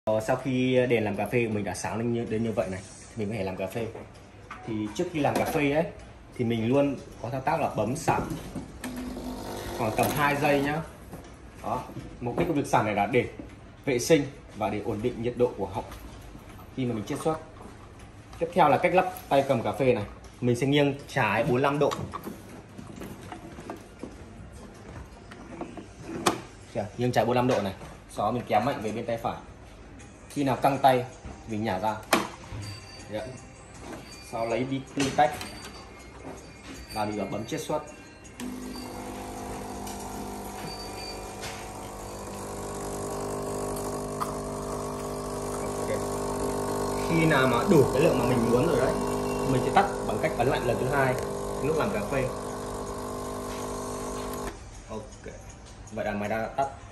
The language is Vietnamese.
Sau khi đèn làm cà phê của mình đã sáng đến như vậy này, mình có thể làm cà phê. Thì trước khi làm cà phê ấy thì mình luôn có thao tác là bấm sạc khoảng tầm 2 giây nhá. Đó, mục đích của việc sạc này là để vệ sinh và để ổn định nhiệt độ của họng khi mà mình chiết xuất. Tiếp theo là cách lắp tay cầm cà phê này, mình sẽ nghiêng trái 45 độ. Nghiêng trái 45 độ này, sau đó mình kéo mạnh về bên tay phải. Khi nào căng tay mình nhả ra. Sau lấy đi pin tách và mình bấm chiết xuất. Khi nào mà đủ cái lượng mà mình muốn rồi đấy, mình sẽ tắt bằng cách ấn lạnh lần thứ hai lúc làm cà phê. Ok, vậy là máy đã tắt.